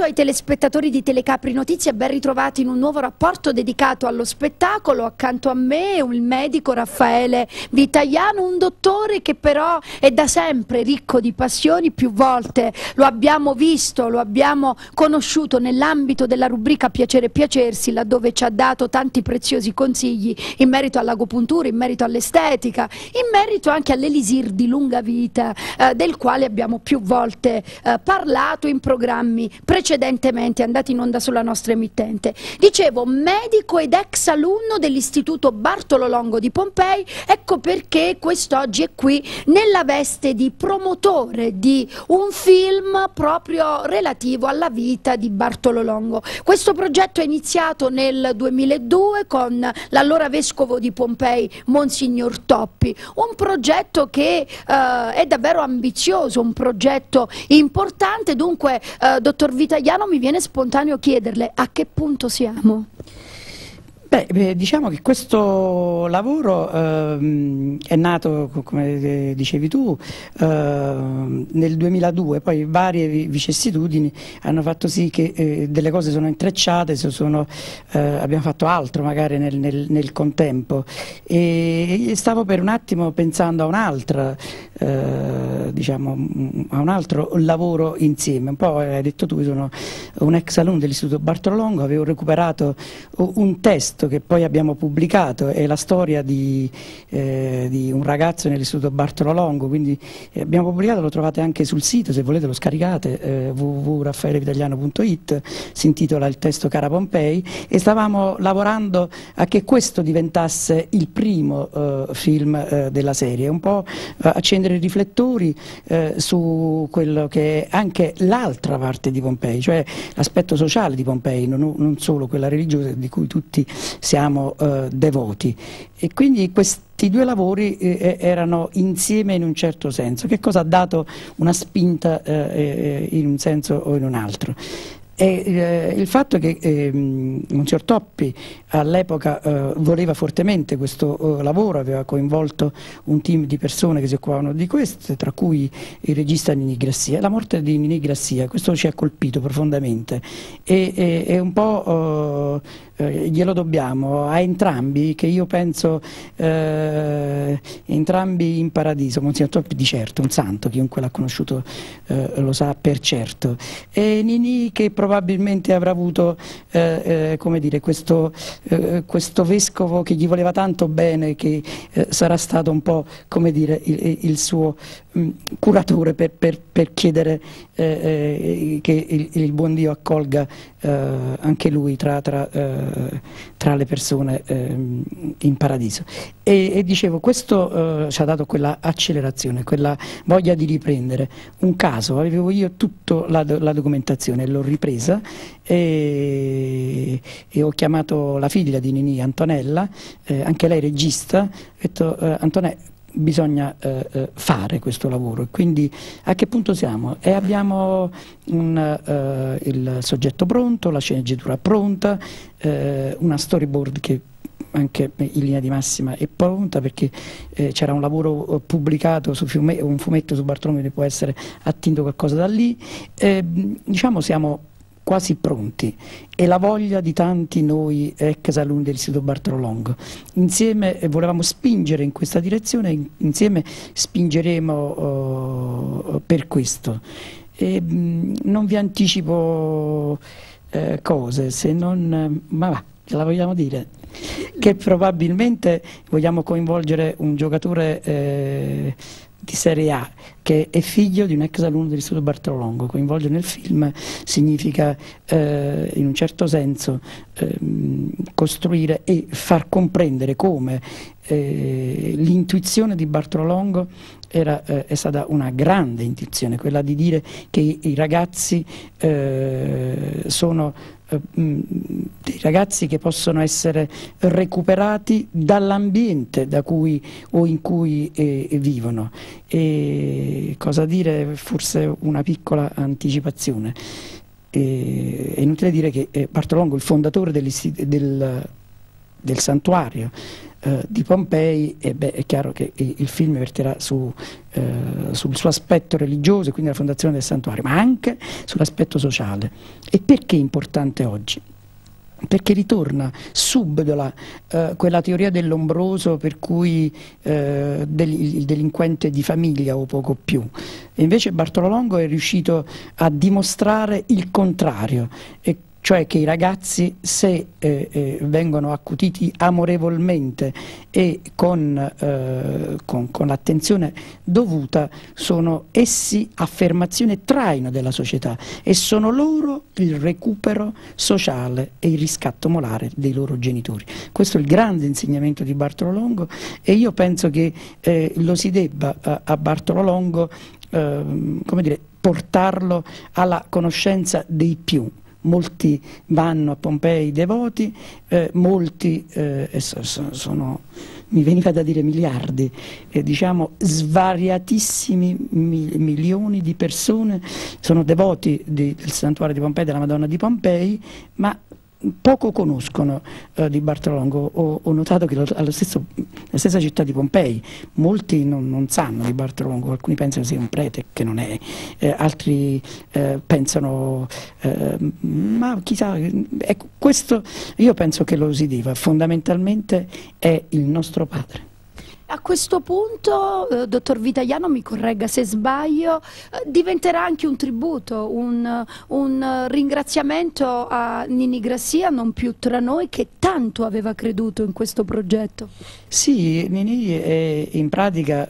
saluto ai telespettatori di Telecapri Notizie, ben ritrovati in un nuovo rapporto dedicato allo spettacolo. Accanto a me il medico Raffaele Vitagliano, un dottore che però è da sempre ricco di passioni. Più volte lo abbiamo visto, lo abbiamo conosciuto nell'ambito della rubrica Piacere e Piacersi, laddove ci ha dato tanti preziosi consigli in merito all'agopuntura, in merito all'estetica, in merito anche all'elisir di lunga vita, del quale abbiamo più volte parlato in programmi precedentemente andati in onda sulla nostra emittente. Dicevo, medico ed ex alunno dell'Istituto Bartolo Longo di Pompei, ecco perché quest'oggi è qui nella veste di promotore di un film proprio relativo alla vita di Bartolo Longo. Questo progetto è iniziato nel 2002 con l'allora vescovo di Pompei, Monsignor Toppi, un progetto che è davvero ambizioso, un progetto importante. Dunque, dottor Vitagliano, mi viene spontaneo chiederle a che punto siamo? Beh, diciamo che questo lavoro è nato, come dicevi tu, nel 2002, poi varie vicissitudini hanno fatto sì che delle cose sono intrecciate, abbiamo fatto altro magari nel contempo, e stavo per un attimo pensando a un'altra, diciamo, a un altro lavoro insieme. Un po' hai detto tu, sono un ex alunno dell'Istituto Bartolo Longo, avevo recuperato un testo che poi abbiamo pubblicato, è la storia di un ragazzo nell'Istituto Bartolo Longo, quindi abbiamo pubblicato, lo trovate anche sul sito, se volete lo scaricate, www.raffaelevitagliano.it, si intitola Il testo Cara Pompei, e stavamo lavorando a che questo diventasse il primo film della serie, un po' accendere i riflettori su quello che è anche l'altra parte di Pompei, cioè l'aspetto sociale di Pompei, non solo quella religiosa di cui tutti siamo devoti. E quindi questi due lavori erano insieme in un certo senso. Che cosa ha dato una spinta in un senso o in un altro? Il fatto che Monsignor Toppi all'epoca voleva fortemente questo lavoro, aveva coinvolto un team di persone che si occupavano di questo, tra cui il regista Ninì Grassia. La morte di Ninì Grassia, questo ci ha colpito profondamente, e un po' glielo dobbiamo a entrambi, che io penso entrambi in paradiso. Monsignor Toppi di certo, un santo, chiunque l'ha conosciuto lo sa per certo, e Ninì che probabilmente avrà avuto come dire, questo vescovo che gli voleva tanto bene, che sarà stato un po', come dire, il suo curatore per chiedere che il buon Dio accolga anche lui tra le persone in paradiso. E dicevo, questo ci ha dato quella accelerazione, quella voglia di riprendere un caso. Avevo io tutta la documentazione, l'ho ripresa e ho chiamato la figlia di Ninì, Antonella, anche lei regista, ho detto Antonella, bisogna fare questo lavoro. E quindi a che punto siamo? E abbiamo il soggetto pronto, la sceneggiatura pronta, una storyboard che anche in linea di massima è pronta, perché c'era un lavoro pubblicato su un fumetto su Bartolomeo, che può essere attinto qualcosa da lì. Diciamo siamo quasi pronti, e la voglia di tanti noi ex alunni dell'Istituto Bartolo Longo. Insieme volevamo spingere in questa direzione, insieme spingeremo per questo. Non vi anticipo cose, se non, ma va, ce la vogliamo dire, che probabilmente vogliamo coinvolgere un giocatore di Serie A che è figlio di un ex alunno dell'Istituto Bartolo Longo. Coinvolgere nel film significa in un certo senso costruire e far comprendere come l'intuizione di Bartolo Longo è stata una grande intuizione, quella di dire che i ragazzi sono dei ragazzi che possono essere recuperati dall'ambiente da cui o in cui vivono. E cosa dire? Forse una piccola anticipazione. È inutile dire che Bartolo Longo, il fondatore del santuario, di Pompei, e beh, è chiaro che il film verterà sul suo aspetto religioso e quindi la fondazione del santuario, ma anche sull'aspetto sociale. E perché è importante oggi? Perché ritorna, subdola quella teoria dell'ombroso per cui il delinquente di famiglia o poco più. E invece Bartolo Longo è riuscito a dimostrare il contrario, cioè che i ragazzi, se vengono accuditi amorevolmente e con l'attenzione dovuta, sono essi affermazione e traino della società e sono loro il recupero sociale e il riscatto morale dei loro genitori. Questo è il grande insegnamento di Bartolo Longo, e io penso che lo si debba a Bartolo Longo, come dire, portarlo alla conoscenza dei più. Molti vanno a Pompei devoti, molti sono, mi veniva da dire miliardi, diciamo svariatissimi milioni di persone sono devoti del santuario di Pompei, della Madonna di Pompei, ma poco conoscono di Bartolo Longo. Ho notato che nella stessa città di Pompei molti non sanno di Bartolo Longo, alcuni pensano sia un prete, che non è, altri pensano ma chissà, ecco, questo io penso che lo si deve, fondamentalmente è il nostro padre. A questo punto, dottor Vitaliano, mi corregga se sbaglio, diventerà anche un tributo, un ringraziamento a Ninì Grassia, non più tra noi, che tanto aveva creduto in questo progetto. Sì, Ninì in pratica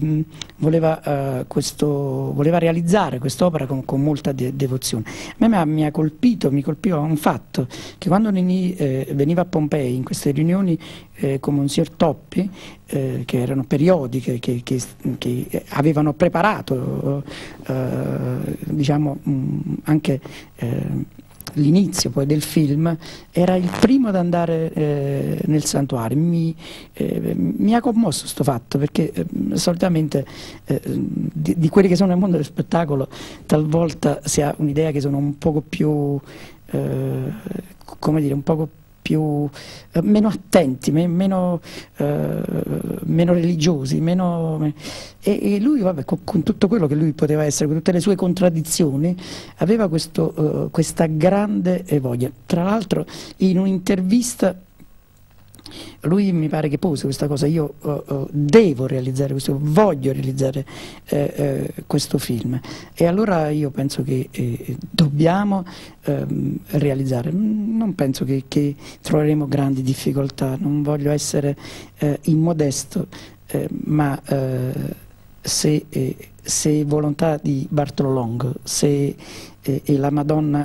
voleva realizzare quest'opera con molta devozione. A me mi colpiva un fatto, che quando Ninì veniva a Pompei in queste riunioni con Monsignor Toppi, che erano periodiche, che avevano preparato diciamo, anche l'inizio poi del film, era il primo ad andare nel santuario. Mi ha commosso questo fatto, perché solitamente di quelli che sono nel mondo dello spettacolo talvolta si ha un'idea che sono un poco più come dire, un poco più meno attenti, meno religiosi, e lui, vabbè, con tutto quello che lui poteva essere, con tutte le sue contraddizioni, aveva questa grande voglia. Tra l'altro, in un'intervista lui mi pare che pose questa cosa: io devo realizzare questo, voglio realizzare questo film, e allora io penso che dobbiamo realizzare. Non penso che troveremo grandi difficoltà, non voglio essere immodesto, ma se è volontà di Bartolo Longo, se è la Madonna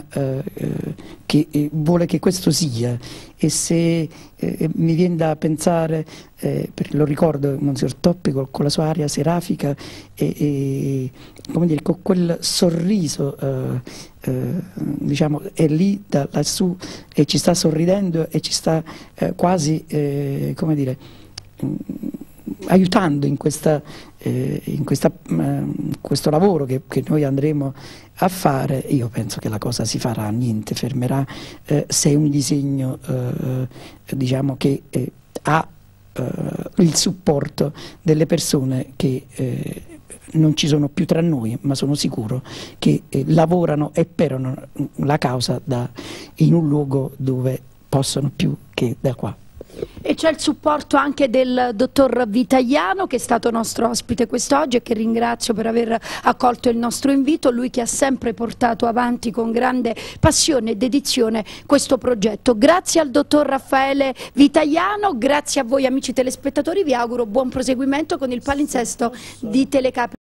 che vuole che questo sia, e se mi viene da pensare, lo ricordo Monsignor Toppi con la sua aria serafica e come dire, con quel sorriso, diciamo, è lì da lassù e ci sta sorridendo e ci sta quasi, come dire, aiutando in questo lavoro che noi andremo a fare. Io penso che la cosa si farà, niente fermerà, se è un disegno diciamo che ha il supporto delle persone che non ci sono più tra noi, ma sono sicuro che lavorano e perorano la causa in un luogo dove possono più che da qua. E c'è il supporto anche del dottor Vitaliano, che è stato nostro ospite quest'oggi e che ringrazio per aver accolto il nostro invito, lui che ha sempre portato avanti con grande passione e dedizione questo progetto. Grazie al dottor Raffaele Vitaliano, grazie a voi amici telespettatori, vi auguro buon proseguimento con il palinsesto di Telecapri.